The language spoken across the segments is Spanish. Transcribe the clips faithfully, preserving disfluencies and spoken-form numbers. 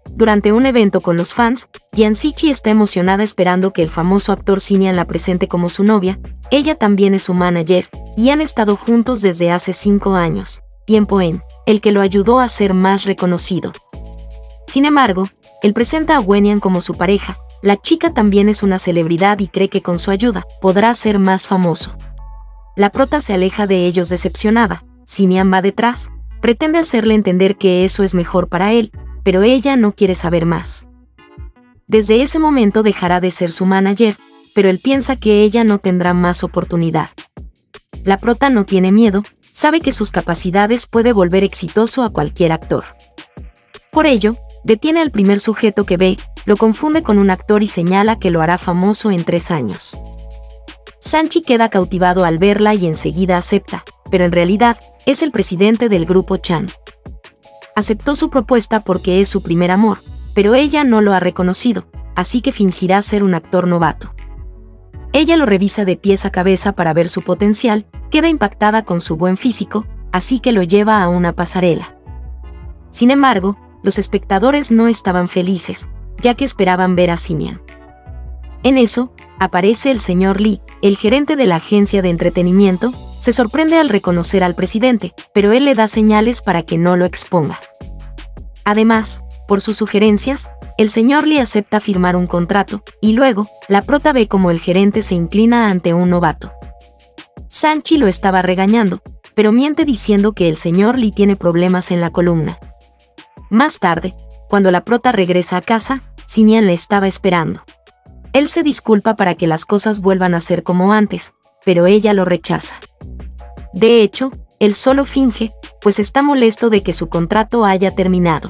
Durante un evento con los fans, Jian-Ziqi está emocionada esperando que el famoso actor Xinian la presente como su novia. Ella también es su manager, y han estado juntos desde hace cinco años, tiempo en el que lo ayudó a ser más reconocido. Sin embargo, él presenta a Wenian como su pareja. La chica también es una celebridad y cree que con su ayuda podrá ser más famoso. La prota se aleja de ellos decepcionada. Xinian va detrás, pretende hacerle entender que eso es mejor para él, pero ella no quiere saber más. Desde ese momento dejará de ser su manager, pero él piensa que ella no tendrá más oportunidad. La prota no tiene miedo, sabe que sus capacidades puede volver exitoso a cualquier actor. Por ello, detiene al primer sujeto que ve, lo confunde con un actor y señala que lo hará famoso en tres años. Sanchi queda cautivado al verla y enseguida acepta, pero en realidad, es el presidente del grupo Chan. Aceptó su propuesta porque es su primer amor, pero ella no lo ha reconocido, así que fingirá ser un actor novato. Ella lo revisa de pies a cabeza para ver su potencial, queda impactada con su buen físico, así que lo lleva a una pasarela. Sin embargo, los espectadores no estaban felices, ya que esperaban ver a Xinian. En eso, aparece el señor Li, el gerente de la agencia de entretenimiento. Se sorprende al reconocer al presidente, pero él le da señales para que no lo exponga. Además, por sus sugerencias, el señor Li acepta firmar un contrato, y luego, la prota ve como el gerente se inclina ante un novato. Sanchi lo estaba regañando, pero miente diciendo que el señor Li tiene problemas en la columna. Más tarde, cuando la prota regresa a casa, Xinian le estaba esperando. Él se disculpa para que las cosas vuelvan a ser como antes, pero ella lo rechaza. De hecho, él solo finge, pues está molesto de que su contrato haya terminado.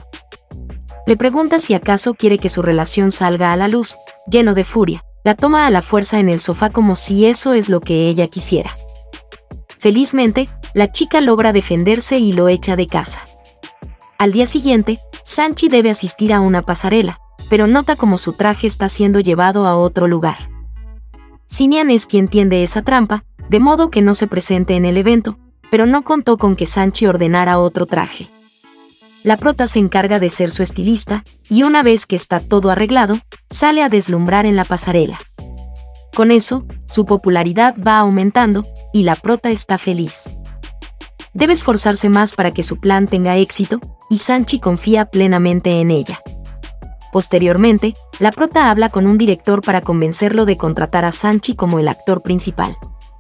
Le pregunta si acaso quiere que su relación salga a la luz. Lleno de furia, la toma a la fuerza en el sofá como si eso es lo que ella quisiera. Felizmente, la chica logra defenderse y lo echa de casa. Al día siguiente, Sanchi debe asistir a una pasarela, pero nota como su traje está siendo llevado a otro lugar. Xinian es quien tiende esa trampa, de modo que no se presente en el evento, pero no contó con que Sanchi ordenara otro traje. La prota se encarga de ser su estilista, y una vez que está todo arreglado, sale a deslumbrar en la pasarela. Con eso, su popularidad va aumentando, y la prota está feliz. Debe esforzarse más para que su plan tenga éxito, y Sanchi confía plenamente en ella. Posteriormente, la prota habla con un director para convencerlo de contratar a Sanchi como el actor principal.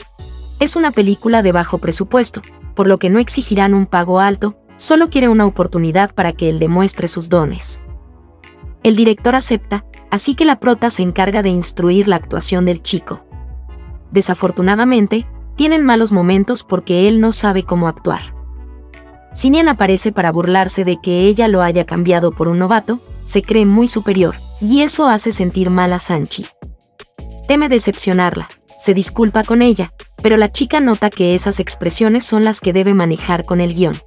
Es una película de bajo presupuesto, por lo que no exigirán un pago alto, solo quiere una oportunidad para que él demuestre sus dones. El director acepta, así que la prota se encarga de instruir la actuación del chico. Desafortunadamente, tienen malos momentos porque él no sabe cómo actuar. Xinian aparece para burlarse de que ella lo haya cambiado por un novato, se cree muy superior, y eso hace sentir mal a Sanchi. Teme decepcionarla, se disculpa con ella, pero la chica nota que esas expresiones son las que debe manejar con el guión.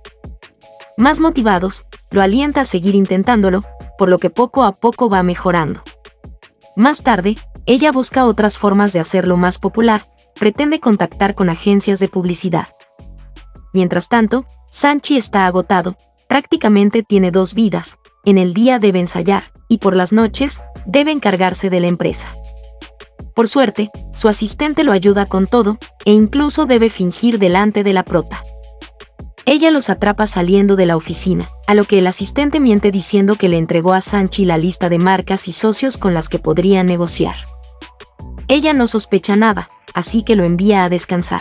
Más motivados, lo alienta a seguir intentándolo, por lo que poco a poco va mejorando. Más tarde, ella busca otras formas de hacerlo más popular, pretende contactar con agencias de publicidad. Mientras tanto, Sanchi está agotado, prácticamente tiene dos vidas, en el día debe ensayar, y por las noches, debe encargarse de la empresa. Por suerte, su asistente lo ayuda con todo, e incluso debe fingir delante de la prota. Ella los atrapa saliendo de la oficina, a lo que el asistente miente diciendo que le entregó a Sanchi la lista de marcas y socios con las que podrían negociar. Ella no sospecha nada, así que lo envía a descansar.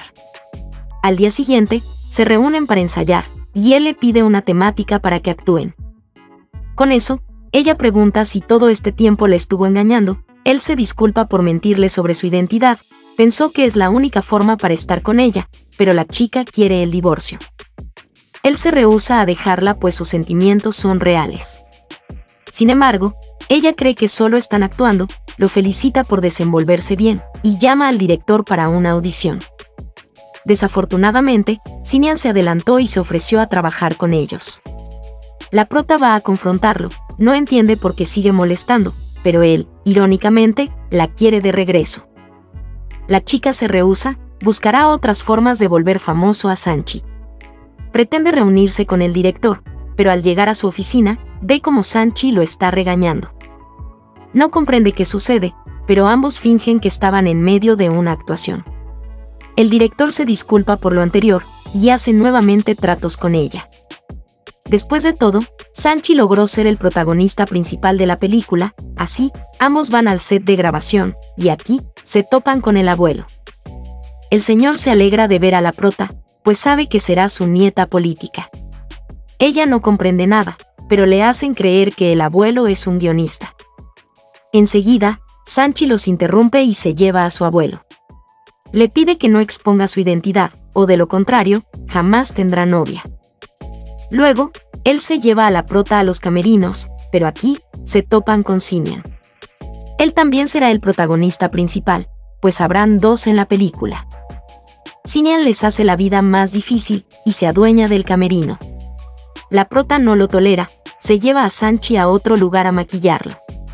Al día siguiente, se reúnen para ensayar, y él le pide una temática para que actúen. Con eso, ella pregunta si todo este tiempo le estuvo engañando. Él se disculpa por mentirle sobre su identidad, pensó que es la única forma para estar con ella, pero la chica quiere el divorcio. Él se rehúsa a dejarla pues sus sentimientos son reales. Sin embargo, ella cree que solo están actuando, lo felicita por desenvolverse bien, y llama al director para una audición. Desafortunadamente, Xinian se adelantó y se ofreció a trabajar con ellos. La prota va a confrontarlo, no entiende por qué sigue molestando, pero él, irónicamente, la quiere de regreso. La chica se rehúsa, buscará otras formas de volver famoso a Sanchi. Pretende reunirse con el director, pero al llegar a su oficina, ve cómo Sanchi lo está regañando. No comprende qué sucede, pero ambos fingen que estaban en medio de una actuación. El director se disculpa por lo anterior y hace nuevamente tratos con ella. Después de todo, Sanchi logró ser el protagonista principal de la película, así, ambos van al set de grabación, y aquí, se topan con el abuelo. El señor se alegra de ver a la prota, pues sabe que será su nieta política. Ella no comprende nada, pero le hacen creer que el abuelo es un guionista. Enseguida, Sanchi los interrumpe y se lleva a su abuelo. Le pide que no exponga su identidad, o de lo contrario, jamás tendrá novia. Luego, él se lleva a la prota a los camerinos, pero aquí, se topan con Xinian. Él también será el protagonista principal, pues habrán dos en la película. Xinian les hace la vida más difícil, y se adueña del camerino. La prota no lo tolera, se lleva a Sanchi a otro lugar a maquillarlo.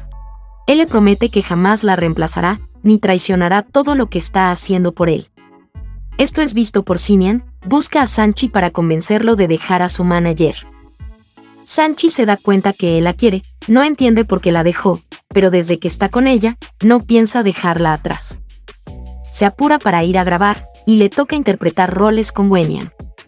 Él le promete que jamás la reemplazará, ni traicionará todo lo que está haciendo por él. Esto es visto por Xinian, busca a Sanchi para convencerlo de dejar a su manager. Sanchi se da cuenta que él la quiere, no entiende por qué la dejó, pero desde que está con ella, no piensa dejarla atrás. Se apura para ir a grabar, y le toca interpretar roles con Wenian.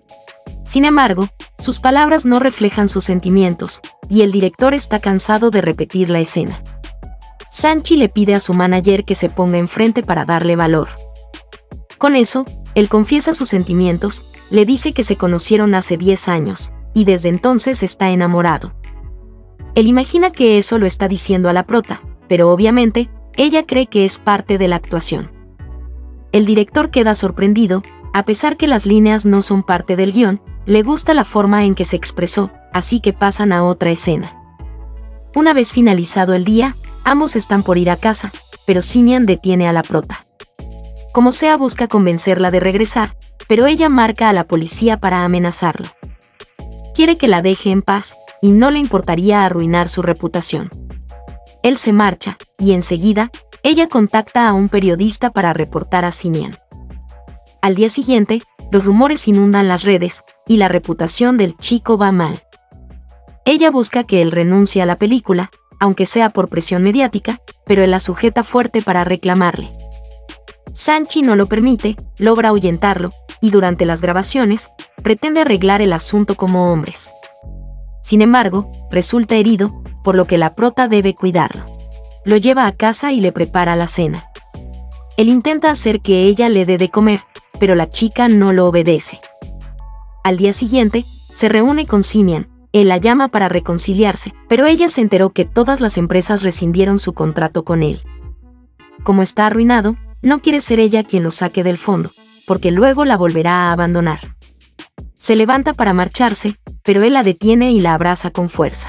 Sin embargo, sus palabras no reflejan sus sentimientos, y el director está cansado de repetir la escena. Sanchi le pide a su manager que se ponga enfrente para darle valor. Con eso, él confiesa sus sentimientos, le dice que se conocieron hace diez años, y desde entonces está enamorado. Él imagina que eso lo está diciendo a la prota, pero obviamente, ella cree que es parte de la actuación. El director queda sorprendido, a pesar que las líneas no son parte del guión, le gusta la forma en que se expresó, así que pasan a otra escena. Una vez finalizado el día, ambos están por ir a casa, pero Xinian detiene a la prota. Como sea, busca convencerla de regresar, pero ella marca a la policía para amenazarlo. Quiere que la deje en paz, y no le importaría arruinar su reputación. Él se marcha, y enseguida, ella contacta a un periodista para reportar a Xinian. Al día siguiente, los rumores inundan las redes, y la reputación del chico va mal. Ella busca que él renuncie a la película, aunque sea por presión mediática, pero él la sujeta fuerte para reclamarle. Sanchi no lo permite, logra ahuyentarlo, y durante las grabaciones, pretende arreglar el asunto como hombres. Sin embargo, resulta herido, por lo que la prota debe cuidarlo. Lo lleva a casa y le prepara la cena. Él intenta hacer que ella le dé de comer, pero la chica no lo obedece. Al día siguiente, se reúne con Xinian. Él la llama para reconciliarse, pero ella se enteró que todas las empresas rescindieron su contrato con él. Como está arruinado, no quiere ser ella quien lo saque del fondo, porque luego la volverá a abandonar. Se levanta para marcharse, pero él la detiene y la abraza con fuerza.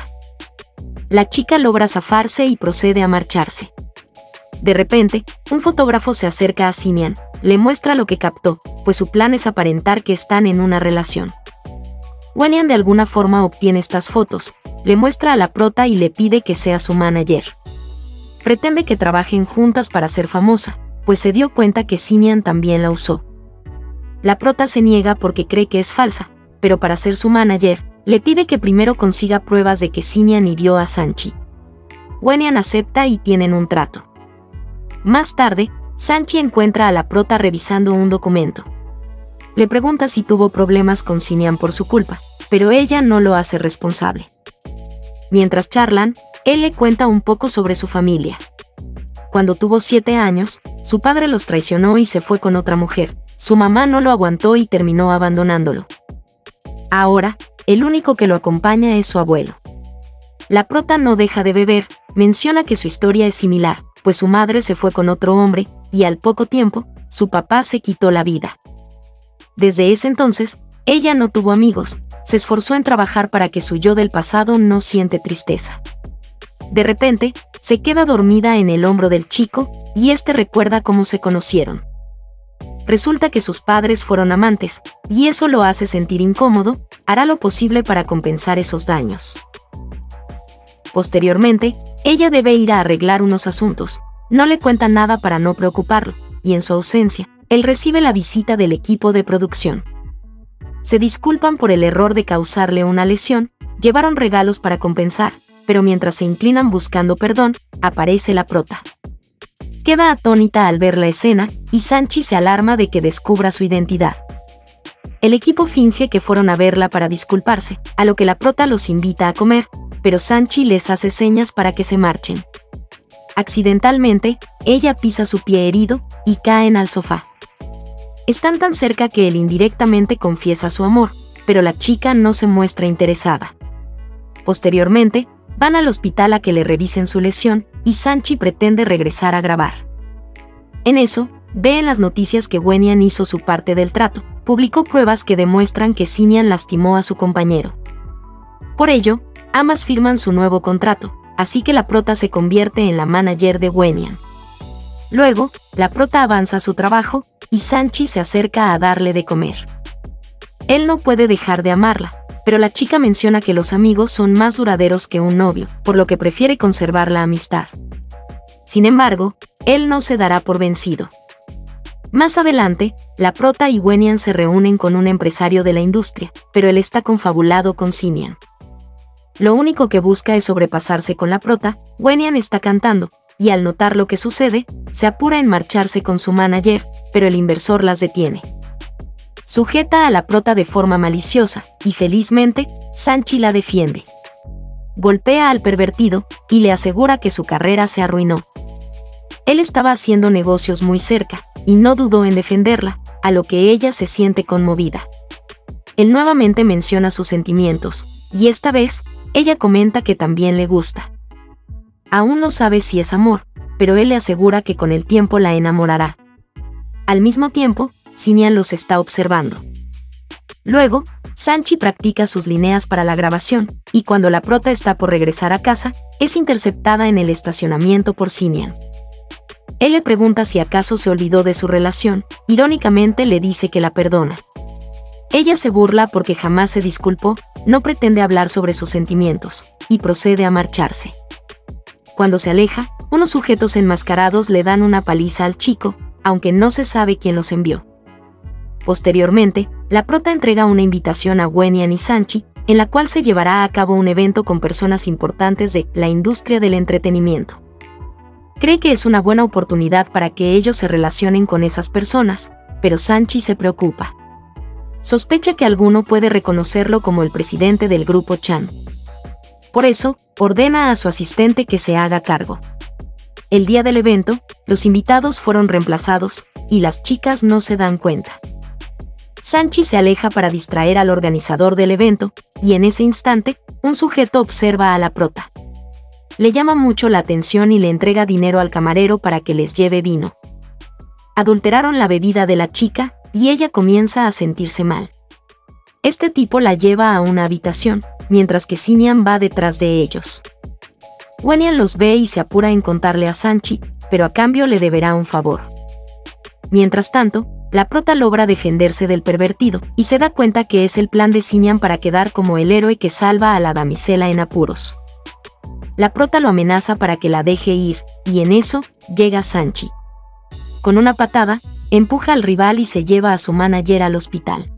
La chica logra zafarse y procede a marcharse. De repente, un fotógrafo se acerca a Xinian, le muestra lo que captó, pues su plan es aparentar que están en una relación. Wenian de alguna forma obtiene estas fotos, le muestra a la prota y le pide que sea su manager. Pretende que trabajen juntas para ser famosa, pues se dio cuenta que Xinian también la usó. La prota se niega porque cree que es falsa, pero para ser su manager, le pide que primero consiga pruebas de que Xinian hirió a Sanchi. Wenian acepta y tienen un trato. Más tarde, Sanchi encuentra a la prota revisando un documento. Le pregunta si tuvo problemas con Xinian por su culpa, pero ella no lo hace responsable. Mientras charlan, él le cuenta un poco sobre su familia. Cuando tuvo siete años, su padre los traicionó y se fue con otra mujer. Su mamá no lo aguantó y terminó abandonándolo. Ahora, el único que lo acompaña es su abuelo. La prota no deja de beber, menciona que su historia es similar, pues su madre se fue con otro hombre, y al poco tiempo, su papá se quitó la vida. Desde ese entonces, ella no tuvo amigos, se esforzó en trabajar para que su yo del pasado no siente tristeza. De repente, se queda dormida en el hombro del chico, y este recuerda cómo se conocieron. Resulta que sus padres fueron amantes, y eso lo hace sentir incómodo, hará lo posible para compensar esos daños. Posteriormente, ella debe ir a arreglar unos asuntos, no le cuenta nada para no preocuparlo, y en su ausencia, él recibe la visita del equipo de producción. Se disculpan por el error de causarle una lesión, llevaron regalos para compensar, pero mientras se inclinan buscando perdón, aparece la prota. Queda atónita al ver la escena, y Sanchi se alarma de que descubra su identidad. El equipo finge que fueron a verla para disculparse, a lo que la prota los invita a comer, pero Sanchi les hace señas para que se marchen. Accidentalmente, ella pisa su pie herido, y caen al sofá. Están tan cerca que él indirectamente confiesa su amor, pero la chica no se muestra interesada. Posteriormente, van al hospital a que le revisen su lesión, y Sanchi pretende regresar a grabar. En eso, ve en las noticias que Wenian hizo su parte del trato, publicó pruebas que demuestran que Xinian lastimó a su compañero. Por ello, ambas firman su nuevo contrato, así que la prota se convierte en la manager de Wenian. Luego, la prota avanza a su trabajo, y Sanchi se acerca a darle de comer. Él no puede dejar de amarla, pero la chica menciona que los amigos son más duraderos que un novio, por lo que prefiere conservar la amistad. Sin embargo, él no se dará por vencido. Más adelante, la prota y Wenian se reúnen con un empresario de la industria, pero él está confabulado con Xinian. Lo único que busca es sobrepasarse con la prota. Wenian está cantando, y al notar lo que sucede, se apura en marcharse con su manager, pero el inversor las detiene. Sujeta a la prota de forma maliciosa, y felizmente, Sanchi la defiende. Golpea al pervertido, y le asegura que su carrera se arruinó. Él estaba haciendo negocios muy cerca, y no dudó en defenderla, a lo que ella se siente conmovida. Él nuevamente menciona sus sentimientos, y esta vez, ella comenta que también le gusta. Aún no sabe si es amor, pero él le asegura que con el tiempo la enamorará. Al mismo tiempo, Xinian los está observando. Luego, Sanchi practica sus líneas para la grabación, y cuando la prota está por regresar a casa, es interceptada en el estacionamiento por Xinian. Él le pregunta si acaso se olvidó de su relación, irónicamente le dice que la perdona. Ella se burla porque jamás se disculpó, no pretende hablar sobre sus sentimientos, y procede a marcharse. Cuando se aleja, unos sujetos enmascarados le dan una paliza al chico, aunque no se sabe quién los envió. Posteriormente, la prota entrega una invitación a Wenian y Sanchi, en la cual se llevará a cabo un evento con personas importantes de la industria del entretenimiento. Cree que es una buena oportunidad para que ellos se relacionen con esas personas, pero Sanchi se preocupa. Sospecha que alguno puede reconocerlo como el presidente del grupo Chan. Por eso, ordena a su asistente que se haga cargo. El día del evento, los invitados fueron reemplazados, y las chicas no se dan cuenta. Sanchi se aleja para distraer al organizador del evento, y en ese instante, un sujeto observa a la prota. Le llama mucho la atención y le entrega dinero al camarero para que les lleve vino. Adulteraron la bebida de la chica, y ella comienza a sentirse mal. Este tipo la lleva a una habitación, mientras que Xinian va detrás de ellos. Wenian los ve y se apura en contarle a Sanchi, pero a cambio le deberá un favor. Mientras tanto, la prota logra defenderse del pervertido, y se da cuenta que es el plan de Xinian para quedar como el héroe que salva a la damisela en apuros. La prota lo amenaza para que la deje ir, y en eso, llega Sanchi. Con una patada, empuja al rival y se lleva a su manager al hospital.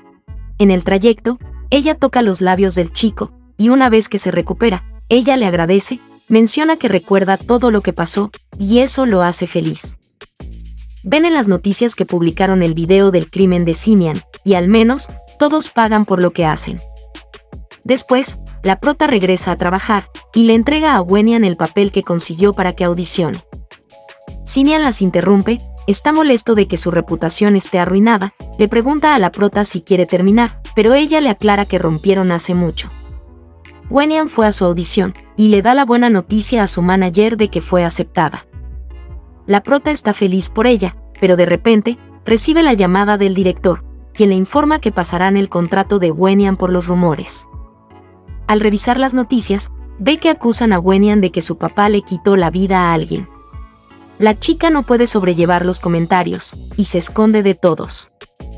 En el trayecto, ella toca los labios del chico, y una vez que se recupera, ella le agradece, menciona que recuerda todo lo que pasó, y eso lo hace feliz. Ven en las noticias que publicaron el video del crimen de Xinian, y al menos, todos pagan por lo que hacen. Después, la prota regresa a trabajar, y le entrega a Wenian el papel que consiguió para que audicione. Xinian las interrumpe, está molesto de que su reputación esté arruinada, le pregunta a la prota si quiere terminar, pero ella le aclara que rompieron hace mucho. Wenian fue a su audición, y le da la buena noticia a su manager de que fue aceptada. La prota está feliz por ella, pero de repente, recibe la llamada del director, quien le informa que pasarán el contrato de Wenian por los rumores. Al revisar las noticias, ve que acusan a Wenian de que su papá le quitó la vida a alguien. La chica no puede sobrellevar los comentarios, y se esconde de todos.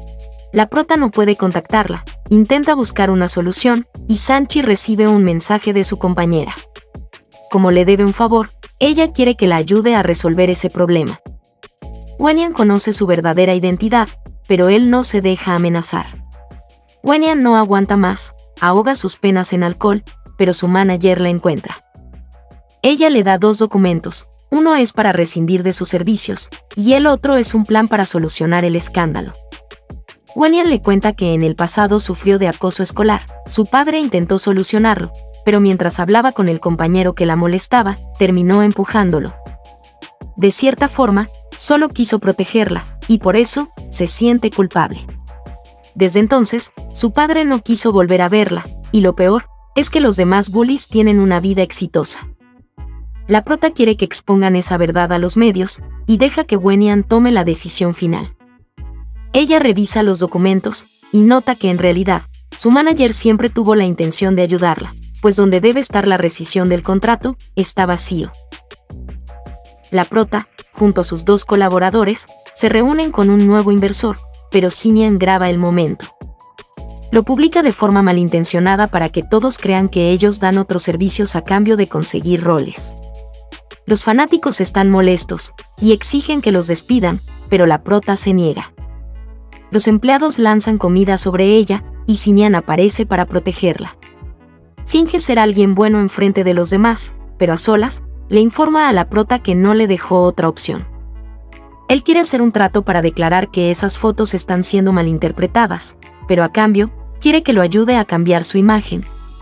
La prota no puede contactarla, intenta buscar una solución, y Sanchi recibe un mensaje de su compañera. Como le debe un favor, ella quiere que la ayude a resolver ese problema. Wenian conoce su verdadera identidad, pero él no se deja amenazar. Wenian no aguanta más, ahoga sus penas en alcohol, pero su manager la encuentra. Ella le da dos documentos, uno es para rescindir de sus servicios, y el otro es un plan para solucionar el escándalo. Wenian le cuenta que en el pasado sufrió de acoso escolar, su padre intentó solucionarlo, pero mientras hablaba con el compañero que la molestaba, terminó empujándolo. De cierta forma, solo quiso protegerla, y por eso, se siente culpable. Desde entonces, su padre no quiso volver a verla, y lo peor, es que los demás bullies tienen una vida exitosa. La prota quiere que expongan esa verdad a los medios, y deja que Wenian tome la decisión final. Ella revisa los documentos, y nota que en realidad, su manager siempre tuvo la intención de ayudarla, pues donde debe estar la rescisión del contrato, está vacío. La prota, junto a sus dos colaboradores, se reúnen con un nuevo inversor, pero Xinian graba el momento. Lo publica de forma malintencionada para que todos crean que ellos dan otros servicios a cambio de conseguir roles. Los fanáticos están molestos, y exigen que los despidan, pero la prota se niega. Los empleados lanzan comida sobre ella, y Xinian aparece para protegerla. Finge ser alguien bueno enfrente de los demás, pero a solas, le informa a la prota que no le dejó otra opción. Él quiere hacer un trato para declarar que esas fotos están siendo malinterpretadas, pero a cambio, quiere que lo ayude a cambiar su imagen.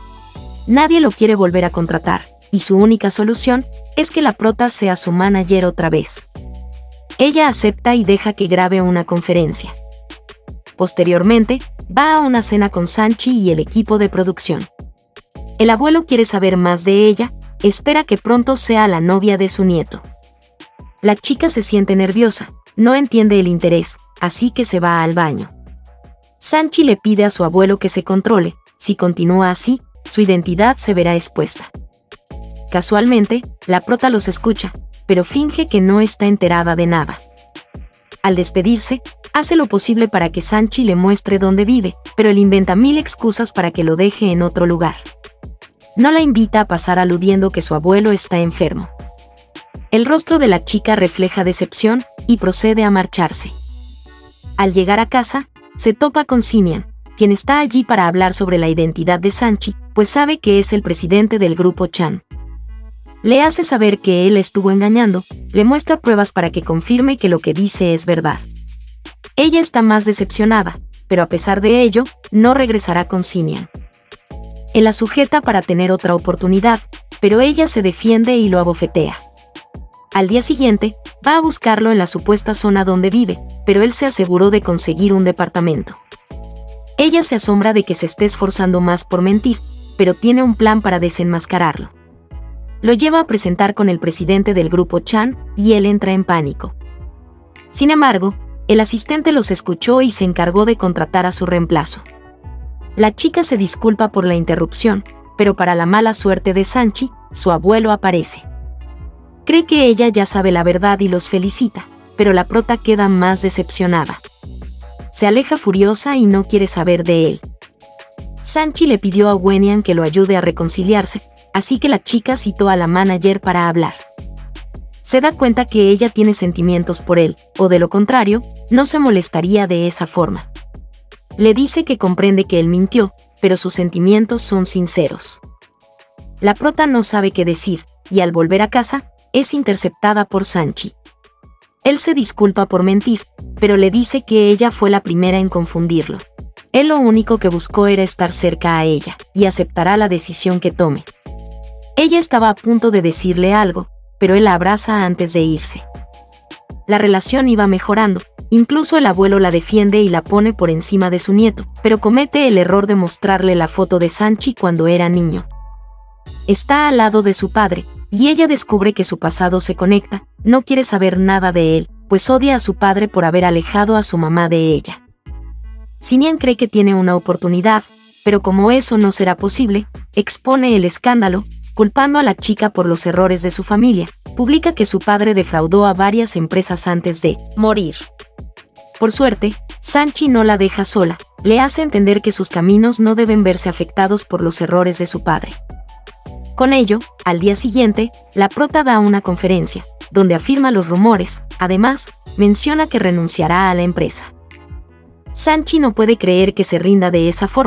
Nadie lo quiere volver a contratar, y su única solución es que la prota sea su manager otra vez. Ella acepta y deja que grabe una conferencia. Posteriormente, va a una cena con Sanchi y el equipo de producción. El abuelo quiere saber más de ella, espera que pronto sea la novia de su nieto. La chica se siente nerviosa, no entiende el interés, así que se va al baño. Sanchi le pide a su abuelo que se controle, si continúa así, su identidad se verá expuesta. Casualmente, la prota los escucha, pero finge que no está enterada de nada. Al despedirse, hace lo posible para que Sanchi le muestre dónde vive, pero él inventa mil excusas para que lo deje en otro lugar. No la invita a pasar aludiendo que su abuelo está enfermo. El rostro de la chica refleja decepción, y procede a marcharse. Al llegar a casa, se topa con Xinian, quien está allí para hablar sobre la identidad de Sanchi, pues sabe que es el presidente del grupo Chan. Le hace saber que él estuvo engañando, le muestra pruebas para que confirme que lo que dice es verdad. Ella está más decepcionada, pero a pesar de ello, no regresará con Xinian. Él la sujeta para tener otra oportunidad, pero ella se defiende y lo abofetea. Al día siguiente, va a buscarlo en la supuesta zona donde vive, pero él se aseguró de conseguir un departamento. Ella se asombra de que se esté esforzando más por mentir, pero tiene un plan para desenmascararlo. Lo lleva a presentar con el presidente del grupo Chan, y él entra en pánico. Sin embargo, el asistente los escuchó y se encargó de contratar a su reemplazo. La chica se disculpa por la interrupción, pero para la mala suerte de Sanchi, su abuelo aparece. Cree que ella ya sabe la verdad y los felicita, pero la prota queda más decepcionada. Se aleja furiosa y no quiere saber de él. Sanchi le pidió a Wenian que lo ayude a reconciliarse, así que la chica citó a la manager para hablar. Se da cuenta que ella tiene sentimientos por él, o de lo contrario, no se molestaría de esa forma. Le dice que comprende que él mintió, pero sus sentimientos son sinceros. La prota no sabe qué decir, y al volver a casa, es interceptada por Sanchi. Él se disculpa por mentir, pero le dice que ella fue la primera en confundirlo. Él lo único que buscó era estar cerca a ella, y aceptará la decisión que tome. Ella estaba a punto de decirle algo, pero él la abraza antes de irse. La relación iba mejorando, incluso el abuelo la defiende y la pone por encima de su nieto, pero comete el error de mostrarle la foto de Sanchi cuando era niño. Está al lado de su padre, y ella descubre que su pasado se conecta, no quiere saber nada de él, pues odia a su padre por haber alejado a su mamá de ella. Xinian cree que tiene una oportunidad, pero como eso no será posible, expone el escándalo, culpando a la chica por los errores de su familia, publica que su padre defraudó a varias empresas antes de morir. Por suerte, Sanchi no la deja sola, le hace entender que sus caminos no deben verse afectados por los errores de su padre. Con ello, al día siguiente, la prota da una conferencia, donde afirma los rumores, además, menciona que renunciará a la empresa. Sanchi no puede creer que se rinda de esa forma,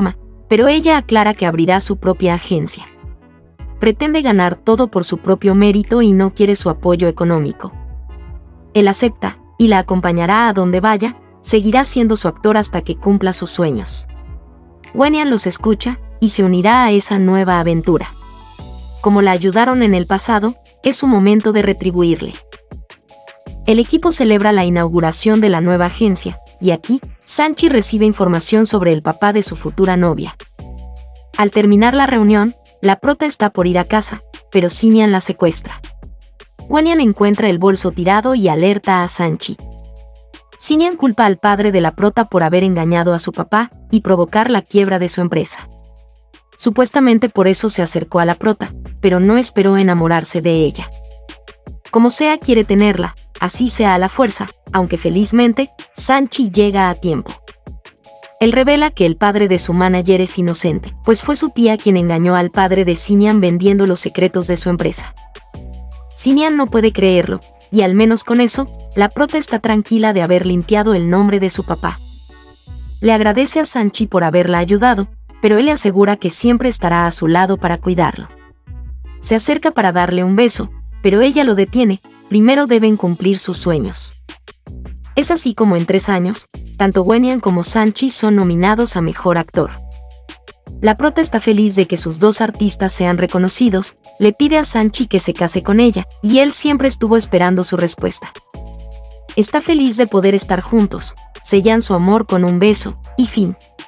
pero ella aclara que abrirá su propia agencia. Pretende ganar todo por su propio mérito y no quiere su apoyo económico. Él acepta, y la acompañará a donde vaya, seguirá siendo su actor hasta que cumpla sus sueños. Wonian los escucha, y se unirá a esa nueva aventura. Como la ayudaron en el pasado, es su momento de retribuirle. El equipo celebra la inauguración de la nueva agencia, y aquí, Sanchi recibe información sobre el papá de su futura novia. Al terminar la reunión, la prota está por ir a casa, pero Xinian la secuestra. Wonian encuentra el bolso tirado y alerta a Sanchi. Xinian culpa al padre de la prota por haber engañado a su papá y provocar la quiebra de su empresa. Supuestamente por eso se acercó a la prota, pero no esperó enamorarse de ella. Como sea, quiere tenerla, así sea a la fuerza, aunque felizmente, Sanchi llega a tiempo. Él revela que el padre de su manager es inocente, pues fue su tía quien engañó al padre de Xinian vendiendo los secretos de su empresa. Xinian no puede creerlo, y al menos con eso, la prota está tranquila de haber limpiado el nombre de su papá. Le agradece a Sanchi por haberla ayudado, pero él le asegura que siempre estará a su lado para cuidarlo. Se acerca para darle un beso, pero ella lo detiene, primero deben cumplir sus sueños. Es así como en tres años, tanto Wonian como Sanchi son nominados a Mejor Actor. La prota está feliz de que sus dos artistas sean reconocidos, le pide a Sanchi que se case con ella, y él siempre estuvo esperando su respuesta. Está feliz de poder estar juntos, sellan su amor con un beso, y fin.